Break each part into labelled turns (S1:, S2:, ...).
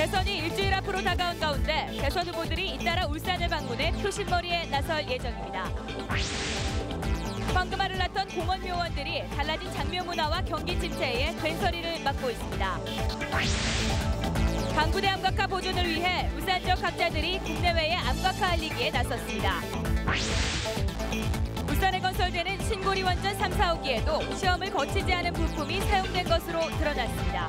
S1: 대선이 일주일 앞으로 다가온 가운데 대선 후보들이 잇따라 울산을 방문해 표심머리에 나설 예정입니다. 황금알을 낳던 공원묘원들이 달라진 장묘 문화와 경기 침체에 된서리를 맡고 있습니다. 방부대 암각화 보존을 위해 울산 지역 학자들이 국내외에 암각화 알리기에 나섰습니다. 울산에 건설되는 신고리 원전 3, 4호기에도 시험을 거치지 않은 부품이 사용된 것으로 드러났습니다.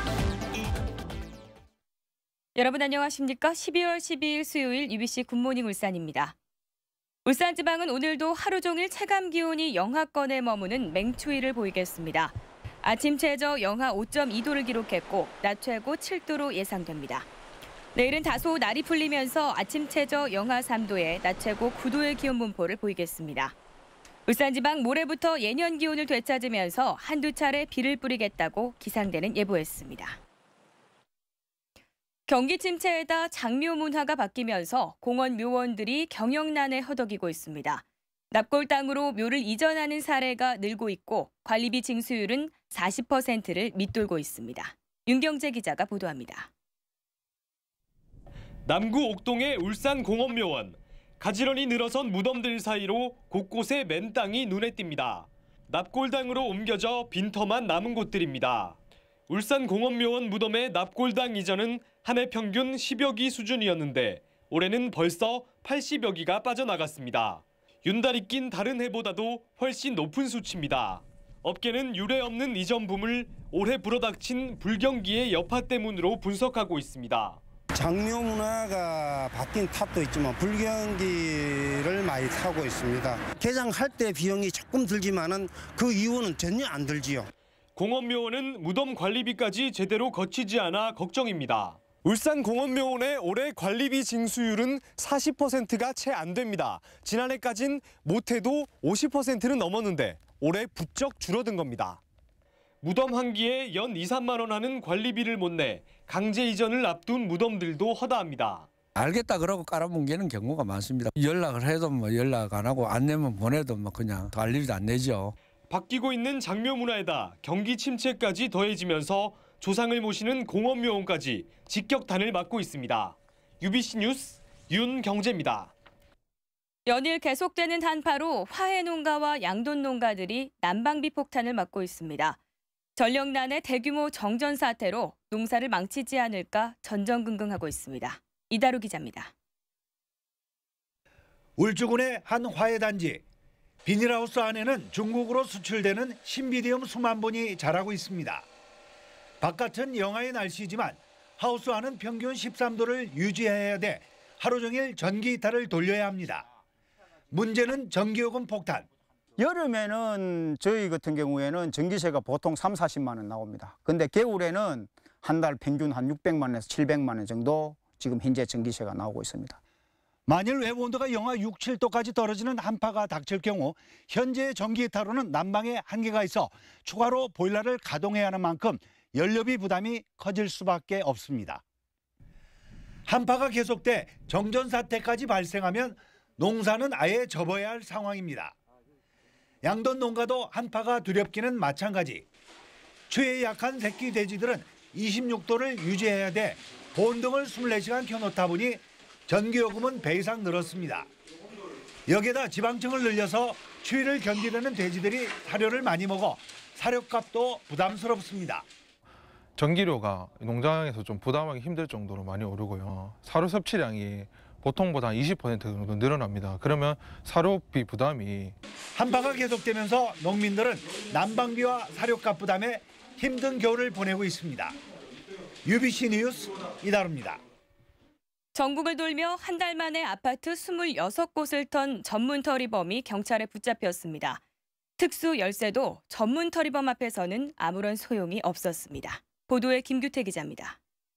S1: 여러분 안녕하십니까? 12월 12일 수요일 UBC 굿모닝 울산입니다. 울산지방은 오늘도 하루 종일 체감기온이 영하권에 머무는 맹추위를 보이겠습니다. 아침 최저 영하 5.2도를 기록했고 낮 최고 7도로 예상됩니다. 내일은 다소 날이 풀리면서 아침 최저 영하 3도에 낮 최고 9도의 기온 분포를 보이겠습니다. 울산지방 모레부터 예년 기온을 되찾으면서 한두 차례 비를 뿌리겠다고 기상대는 예보했습니다. 경기 침체에다 장묘 문화가 바뀌면서 공원 묘원들이 경영난에 허덕이고 있습니다. 납골 땅으로 묘를 이전하는 사례가 늘고 있고 관리비 징수율은 40%를 밑돌고 있습니다. 윤경재 기자가 보도합니다.
S2: 남구 옥동의 울산 공원묘원. 가지런히 늘어선 무덤들 사이로 곳곳에 맨 땅이 눈에 띕니다. 납골당으로 옮겨져 빈터만 남은 곳들입니다. 울산 공원묘원 무덤의 납골당 이전은 한 해 평균 10여 기 수준이었는데 올해는 벌써 80여 기가 빠져나갔습니다. 윤달이 낀 다른 해보다도 훨씬 높은 수치입니다. 업계는 유례 없는 이전 붐을 올해 불어닥친 불경기의 여파 때문으로 분석하고 있습니다.
S3: 장묘 문화가 바뀐 탓도 있지만 불경기를 많이 타고 있습니다. 개장할 때 비용이 조금 들지만은 그 이후는 전혀 안 들지요.
S2: 공원묘원은 무덤 관리비까지 제대로 거치지 않아 걱정입니다. 울산 공원묘원의 올해 관리비 징수율은 40%가 채 안 됩니다. 지난해까진 못해도 50%는 넘었는데 올해 부쩍 줄어든 겁니다. 무덤 한 기에 연 2, 3만 원 하는 관리비를 못 내 강제 이전을 앞둔 무덤들도 허다합니다.
S4: 알겠다 그러고 깔아뭉개는 경우가 많습니다. 연락을 해도 연락 안 하고 안 내면 보내도 그냥 관리비도 안 내죠.
S2: 바뀌고 있는 장묘 문화에다 경기 침체까지 더해지면서 조상을 모시는 공원묘원까지 직격탄을 맞고 있습니다. UBC 뉴스 윤경재입니다.
S1: 연일 계속되는 한파로 화훼 농가와 양돈 농가들이 난방비 폭탄을 맞고 있습니다. 전력난의 대규모 정전 사태로 농사를 망치지 않을까 전전긍긍하고 있습니다. 이다루 기자입니다.
S5: 울주군의 한 화훼 단지. 비닐하우스 안에는 중국으로 수출되는 신비디움 수만 본이 자라고 있습니다. 바깥은 영하의 날씨지만 하우스 안은 평균 13도를 유지해야 돼 하루 종일 전기 히터를 돌려야 합니다. 문제는 전기요금 폭탄.
S6: 여름에는 저희 같은 경우에는 전기세가 보통 3, 40만 원 나옵니다. 근데 겨울에는 한 달 평균 한 600만 원에서 700만 원 정도 지금 현재 전기세가 나오고 있습니다.
S5: 만일 외부 온도가 영하 6, 7도까지 떨어지는 한파가 닥칠 경우 현재 전기 히터로는 난방에 한계가 있어 추가로 보일러를 가동해야 하는 만큼 연료비 부담이 커질 수밖에 없습니다. 한파가 계속돼 정전 사태까지 발생하면 농사는 아예 접어야 할 상황입니다. 양돈 농가도 한파가 두렵기는 마찬가지. 추위에 약한 새끼 돼지들은 26도를 유지해야 돼 본등을 24시간 켜놓다 보니 전기요금은 배 이상 늘었습니다. 여기에다 지방층을 늘려서 추위를 견디려는 돼지들이 사료를 많이 먹어 사료값도 부담스럽습니다.
S7: 전기료가 농장에서 좀 부담하기 힘들 정도로 많이 오르고요. 사료 섭취량이 보통보다 20% 정도 늘어납니다. 그러면 사료비 부담이.
S5: 한파가 계속되면서 농민들은 난방비와 사료값 부담에 힘든 겨울을 보내고 있습니다. UBC 뉴스 이다루입니다.
S1: 전국을 돌며 한 달 만에 아파트 26곳을 턴 전문 터리범이 경찰에 붙잡혔습니다. 특수 열쇠도 전문 터리범 앞에서는 아무런 소용이 없었습니다. 보도에 김규태 기자입니다.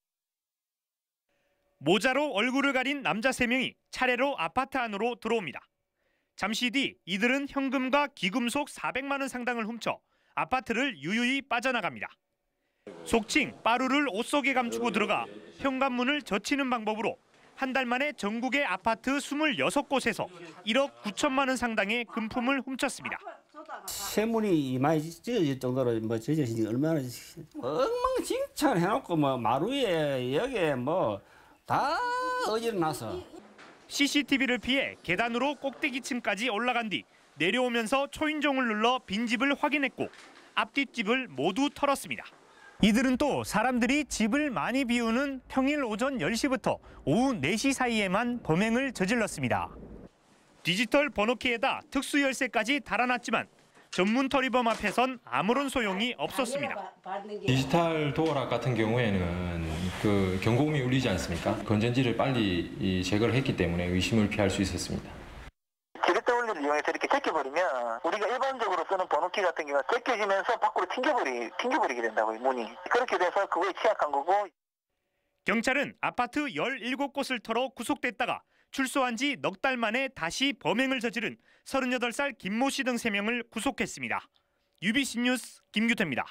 S8: 모자로 얼굴을 가린 남자 3명이 차례로 아파트 안으로 들어옵니다. 잠시 뒤 이들은 현금과 기금속 400만 원 상당을 훔쳐 아파트를 유유히 빠져나갑니다. 속칭 빠루를 옷 속에 감추고 들어가 현관문을 젖히는 방법으로 한 달 만에 전국의 아파트 26곳에서 1억 9천만 원 상당의 금품을 훔쳤습니다.
S9: 세문이 많이 찢어질 정도로 뭐 찢어지니 얼마나 엉망진창 해놓고 뭐 마루에 여기에 뭐 다 어지러나서.
S8: CCTV를 피해 계단으로 꼭대기층까지 올라간 뒤 내려오면서 초인종을 눌러 빈집을 확인했고 앞뒷집을 모두 털었습니다. 이들은 또 사람들이 집을 많이 비우는 평일 오전 10시부터 오후 4시 사이에만 범행을 저질렀습니다. 디지털 번호키에다 특수 열쇠까지 달아놨지만 전문 터리범 앞에선 아무런 소용이 없었습니다.
S10: 디지털 도어락 같은 경우에는 그 경고음이 울리지 않습니까? 건전지를 빨리 제거를 했기 때문에 의심을 피할 수 있었습니다.
S11: 지렛대 원리를 이용해서 이렇게 제껴버리면 우리가 일반적으로 쓰는 번호키 같은 경우가 제껴지면서 밖으로 튕겨버리게 된다고요, 문이. 그렇게 돼서 그거에 취약한 거고.
S8: 경찰은 아파트 17곳을 털어 구속됐다가 출소한 지 넉 달 만에 다시 범행을 저지른 38살 김모 씨 등 3명을 구속했습니다. UBC 뉴스 김규태입니다.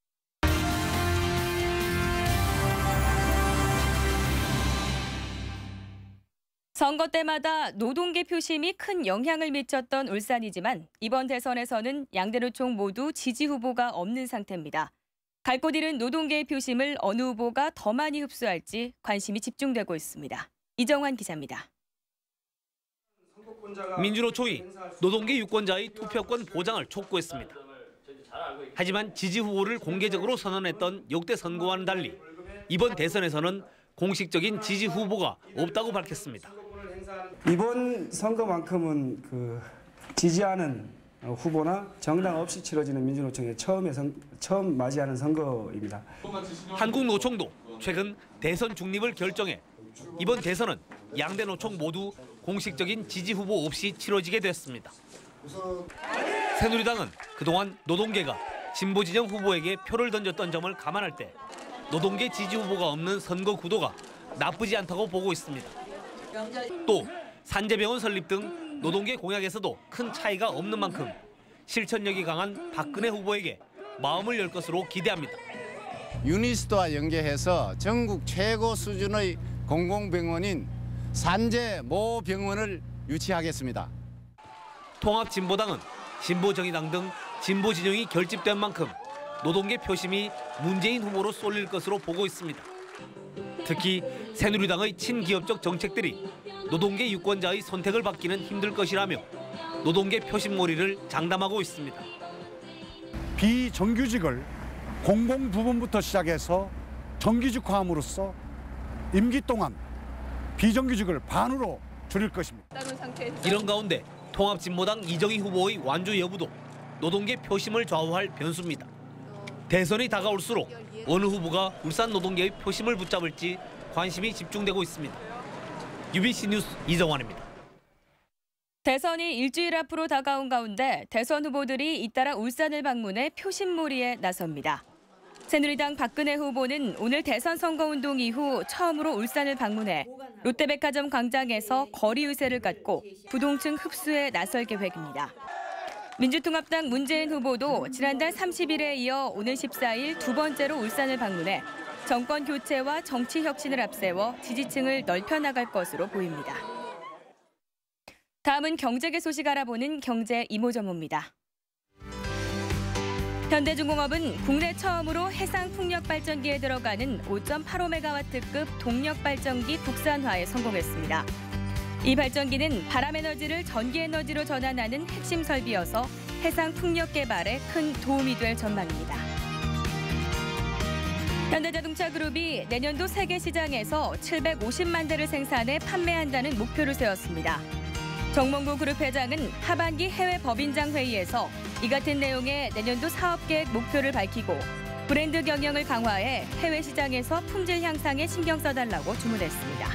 S1: 선거 때마다 노동계 표심이 큰 영향을 미쳤던 울산이지만 이번 대선에서는 양대노총 모두 지지 후보가 없는 상태입니다. 갈 곳 잃은 노동계의 표심을 어느 후보가 더 많이 흡수할지 관심이 집중되고 있습니다. 이정환 기자입니다.
S12: 민주노총이 노동계 유권자의 투표권 보장을 촉구했습니다. 하지만 지지 후보를 공개적으로 선언했던 역대 선거와는 달리 이번 대선에서는 공식적인 지지 후보가 없다고 밝혔습니다.
S13: 이번 선거만큼은 지지하는 후보나 정당 없이 치러지는 민주노총의 처음 맞이하는 선거입니다.
S12: 한국노총도 최근 대선 중립을 결정해 이번 대선은 양대 노총 모두 공식적인 지지 후보 없이 치러지게 됐습니다. 새누리당은 그동안 노동계가 진보 진영 후보에게 표를 던졌던 점을 감안할 때 노동계 지지 후보가 없는 선거 구도가 나쁘지 않다고 보고 있습니다. 또 산재병원 설립 등 노동계 공약에서도 큰 차이가 없는 만큼 실천력이 강한 박근혜 후보에게 마음을 열 것으로 기대합니다.
S14: 유니스트와 연계해서 전국 최고 수준의 공공병원인 산재 모 병원을 유치하겠습니다.
S12: 통합진보당은 진보정의당 등 진보 진영이 결집된 만큼 노동계 표심이 문재인 후보로 쏠릴 것으로 보고 있습니다. 특히 새누리당의 친기업적 정책들이 노동계 유권자의 선택을 받기는 힘들 것이라며 노동계 표심몰이를 장담하고 있습니다.
S5: 비정규직을 공공부문부터 시작해서 정규직화함으로써 임기 동안 비정규직을 반으로 줄일 것입니다.
S12: 이런 가운데 통합진보당 이정희 후보의 완주 여부도 노동계 표심을 좌우할 변수입니다. 대선이 다가올수록 어느 후보가 울산 노동계의 표심을 붙잡을지 관심이 집중되고 있습니다. UBC 뉴스 이정환입니다.
S1: 대선이 일주일 앞으로 다가온 가운데 대선 후보들이 잇따라 울산을 방문해 표심몰이에 나섭니다. 새누리당 박근혜 후보는 오늘 대선 선거운동 이후 처음으로 울산을 방문해 롯데백화점 광장에서 거리 유세를 갖고 부동층 흡수에 나설 계획입니다. 민주통합당 문재인 후보도 지난달 30일에 이어 오늘 14일 두 번째로 울산을 방문해 정권 교체와 정치 혁신을 앞세워 지지층을 넓혀나갈 것으로 보입니다. 다음은 경제계 소식 알아보는 경제 이모저모입니다. 현대중공업은 국내 처음으로 해상 풍력 발전기에 들어가는 5.85메가와트급 동력 발전기 국산화에 성공했습니다. 이 발전기는 바람 에너지를 전기 에너지로 전환하는 핵심 설비여서 해상 풍력 개발에 큰 도움이 될 전망입니다. 현대자동차 그룹이 내년도 세계 시장에서 750만 대를 생산해 판매한다는 목표를 세웠습니다. 정몽구 그룹 회장은 하반기 해외 법인장 회의에서 이 같은 내용의 내년도 사업계획 목표를 밝히고 브랜드 경영을 강화해 해외 시장에서 품질 향상에 신경 써달라고 주문했습니다.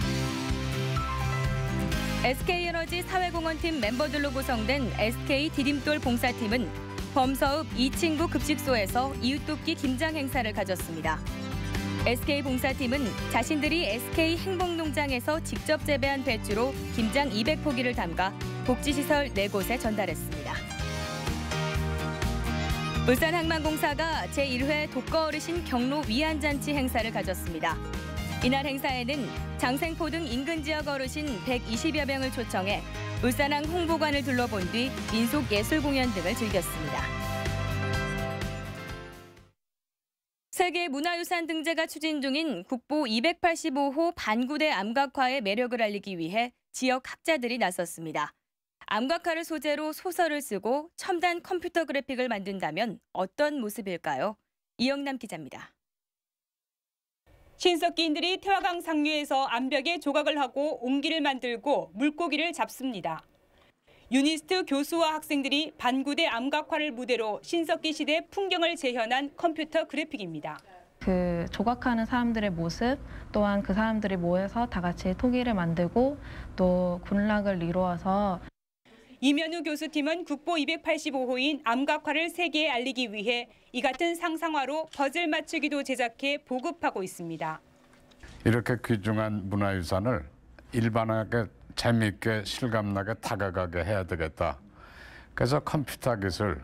S1: SK에너지 사회공헌팀 멤버들로 구성된 SK 디딤돌 봉사팀은 범서읍 이친구 급식소에서 이웃돕기 김장 행사를 가졌습니다. SK 봉사팀은 자신들이 SK 행복농장에서 직접 재배한 배추로 김장 200포기를 담가 복지시설 4곳에 전달했습니다. 울산항만공사가 제1회 독거어르신 경로 위안잔치 행사를 가졌습니다. 이날 행사에는 장생포 등 인근 지역 어르신 120여 명을 초청해 울산항 홍보관을 둘러본 뒤 민속 예술 공연 등을 즐겼습니다. 세계 문화유산 등재가 추진 중인 국보 285호 반구대 암각화의 매력을 알리기 위해 지역 학자들이 나섰습니다. 암각화를 소재로 소설을 쓰고 첨단 컴퓨터 그래픽을 만든다면 어떤 모습일까요? 이영남 기자입니다.
S15: 신석기인들이 태화강 상류에서 암벽에 조각을 하고 옹기를 만들고 물고기를 잡습니다. 유니스트 교수와 학생들이 반구대 암각화를 무대로 신석기 시대 풍경을 재현한 컴퓨터 그래픽입니다.
S16: 그 조각하는 사람들의 모습 또한 그 사람들이 모여서 다 같이 토기를 만들고 또 군락을 이루어서
S15: 이면우 교수팀은 국보 285호인 암각화를 세계에 알리기 위해 이 같은 상상화로 퍼즐 맞추기도 제작해 보급하고 있습니다.
S17: 이렇게 귀중한 문화유산을 일반하게 재미있게 실감나게 다가가게 해야 되겠다. 그래서 컴퓨터 기술.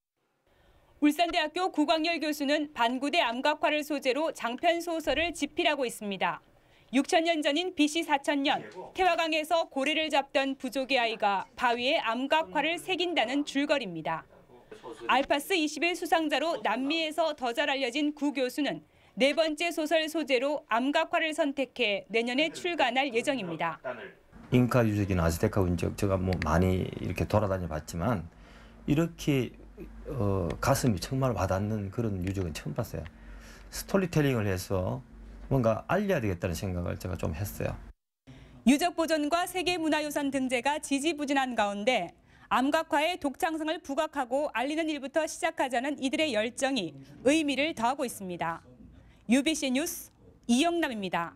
S15: 울산대학교 구광열 교수는 반구대 암각화를 소재로 장편 소설을 집필하고 있습니다. 6,000년 전인 BC 4,000년 태화강에서 고래를 잡던 부족의 아이가 바위에 암각화를 새긴다는 줄거리입니다. 알파스 21 수상자로 남미에서 더 잘 알려진 구 교수는 네 번째 소설 소재로 암각화를 선택해 내년에 출간할 예정입니다.
S18: 잉카 유적이나 아즈테카 운적 제가 뭐 많이 이렇게 돌아다녀 봤지만 이렇게 가슴이 정말 와닿는 그런 유적은 처음 봤어요. 스토리텔링을 해서 뭔가 알려야 되겠다는 생각을 제가 좀 했어요.
S15: 유적 보존과 세계문화유산 등재가 지지부진한 가운데 암각화의 독창성을 부각하고 알리는 일부터 시작하자는 이들의 열정이 의미를 더하고 있습니다. UBC 뉴스 이영남입니다.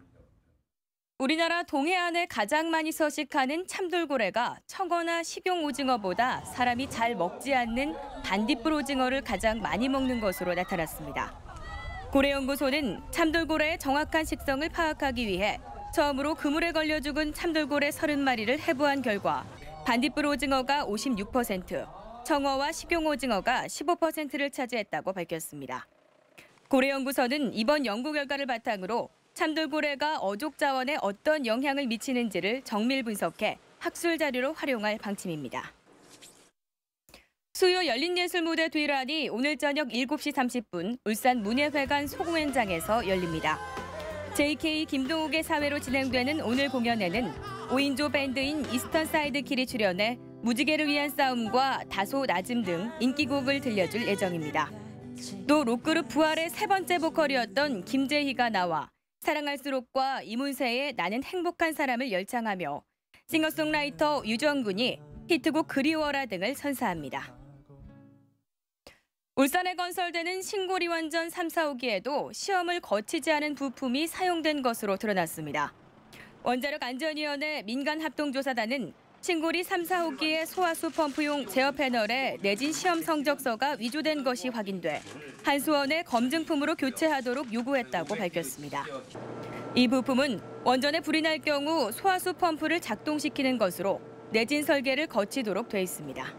S1: 우리나라 동해안에 가장 많이 서식하는 참돌고래가 청어나 식용오징어보다 사람이 잘 먹지 않는 반딧불 오징어를 가장 많이 먹는 것으로 나타났습니다. 고래연구소는 참돌고래의 정확한 식성을 파악하기 위해 처음으로 그물에 걸려 죽은 참돌고래 30마리를 해부한 결과 반딧불 오징어가 56%, 청어와 식용오징어가 15%를 차지했다고 밝혔습니다. 고래연구소는 이번 연구 결과를 바탕으로 참돌고래가 어족 자원에 어떤 영향을 미치는지를 정밀 분석해 학술 자료로 활용할 방침입니다. 수요 열린예술무대 뒤란이 오늘 저녁 7시 30분 울산 문예회관 소공연장에서 열립니다. JK 김동욱의 사회로 진행되는 오늘 공연에는 5인조 밴드인 이스턴 사이드킬이 출연해 무지개를 위한 싸움과 다소 낮음 등 인기곡을 들려줄 예정입니다. 또 록그룹 부활의 세 번째 보컬이었던 김재희가 나와 사랑할수록과 이문세의 나는 행복한 사람을 열창하며 싱어송라이터 유정군이 히트곡 그리워라 등을 선사합니다. 울산에 건설되는 신고리 원전 3, 4호기에도 시험을 거치지 않은 부품이 사용된 것으로 드러났습니다. 원자력안전위원회 민간합동조사단은 신고리 3, 4호기의 소화수 펌프용 제어 패널에 내진 시험 성적서가 위조된 것이 확인돼 한수원에 검증품으로 교체하도록 요구했다고 밝혔습니다. 이 부품은 원전에 불이 날 경우 소화수 펌프를 작동시키는 것으로 내진 설계를 거치도록 돼 있습니다.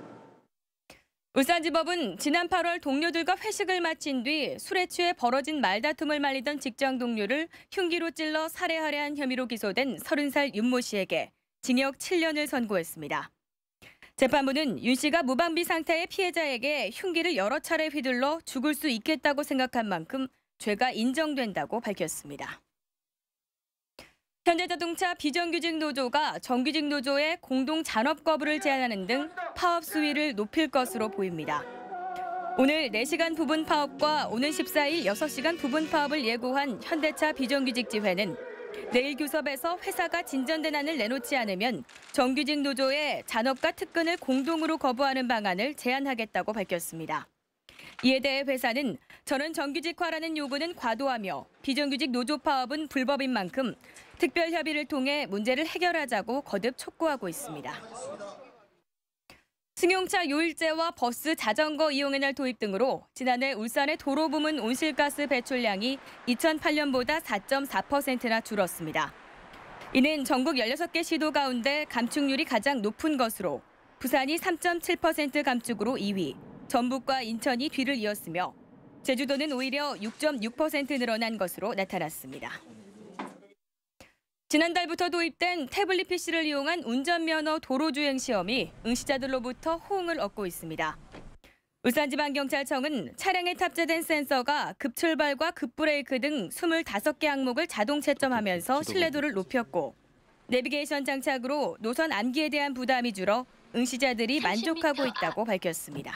S1: 울산지법은 지난 8월 동료들과 회식을 마친 뒤 술에 취해 벌어진 말다툼을 말리던 직장 동료를 흉기로 찔러 살해하려 한 혐의로 기소된 30살 윤모 씨에게 징역 7년을 선고했습니다. 재판부는 윤 씨가 무방비 상태의 피해자에게 흉기를 여러 차례 휘둘러 죽을 수 있겠다고 생각한 만큼 죄가 인정된다고 밝혔습니다. 현대자동차 비정규직 노조가 정규직 노조의 공동 잔업 거부를 제한하는 등 파업 수위를 높일 것으로 보입니다. 오늘 4시간 부분 파업과 오는 14일 6시간 부분 파업을 예고한 현대차 비정규직 지회는 내일 교섭에서 회사가 진전된 안을 내놓지 않으면 정규직 노조의 잔업과 특근을 공동으로 거부하는 방안을 제안하겠다고 밝혔습니다. 이에 대해 회사는 저는 정규직화라는 요구는 과도하며 비정규직 노조 파업은 불법인 만큼 특별 협의를 통해 문제를 해결하자고 거듭 촉구하고 있습니다. 승용차 요일제와 버스, 자전거 이용의 날 도입 등으로 지난해 울산의 도로 부문 온실가스 배출량이 2008년보다 4.4%나 줄었습니다. 이는 전국 16개 시도 가운데 감축률이 가장 높은 것으로 부산이 3.7% 감축으로 2위, 전북과 인천이 뒤를 이었으며 제주도는 오히려 6.6% 늘어난 것으로 나타났습니다. 지난달부터 도입된 태블릿 PC를 이용한 운전면허 도로주행 시험이 응시자들로부터 호응을 얻고 있습니다. 울산지방경찰청은 차량에 탑재된 센서가 급출발과 급브레이크 등 25개 항목을 자동 채점하면서 신뢰도를 높였고 내비게이션 장착으로 노선 암기에 대한 부담이 줄어 응시자들이 만족하고 있다고 밝혔습니다.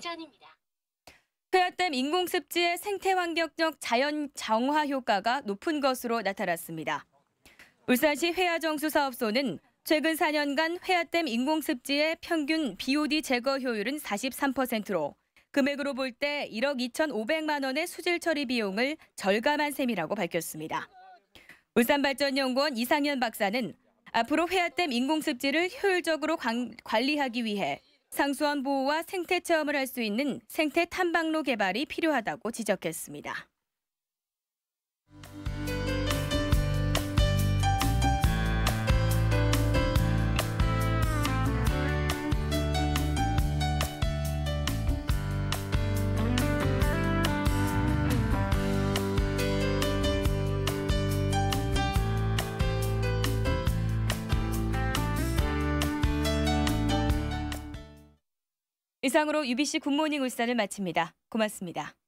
S1: 회화댐 인공습지의 생태환경적 자연 정화 효과가 높은 것으로 나타났습니다. 울산시 회화정수사업소는 최근 4년간 회화댐 인공습지의 평균 BOD 제거 효율은 43%로 금액으로 볼 때 1억 2,500만 원의 수질 처리 비용을 절감한 셈이라고 밝혔습니다. 울산발전연구원 이상현 박사는 앞으로 회화댐 인공습지를 효율적으로 관리하기 위해 상수원 보호와 생태 체험을 할 수 있는 생태 탐방로 개발이 필요하다고 지적했습니다. 이상으로 UBC 굿모닝 울산을 마칩니다. 고맙습니다.